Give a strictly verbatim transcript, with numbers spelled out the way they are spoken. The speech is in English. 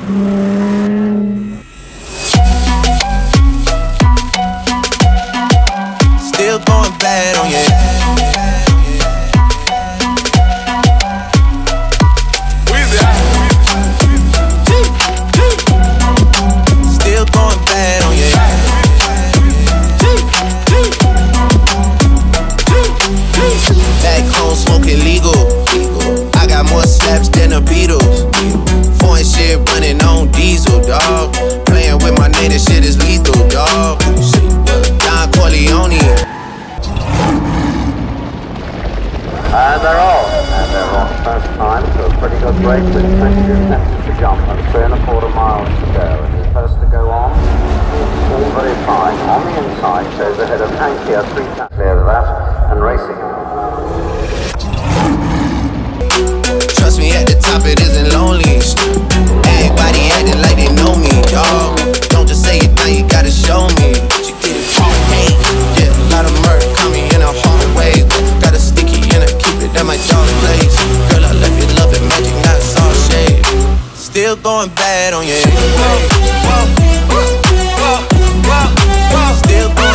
Still going bad on you. Still going bad on you. Back home smoking legal. I got more slaps than the Beatles. Foreign shit running on diesel, dog. Playing with my name, this shit is lethal, dog. Don Corleone. And they're off. And they're off first time, so a pretty good break with twenty-two seconds to jump and three and a quarter miles to go. And the first to go on, all very fine. On the inside, shows ahead of Caity, three times clear of that, and racing. Trust me, at the top it isn't lonely. Everybody acting like they know me, dog. Don't just say it now, you gotta show me. You get it from me. Yeah, a lot of murk coming in a hard way. Got a sticky and I keep it at my dog place. Girl, I left you love it, magic, not all shade. Still going bad on you. Still going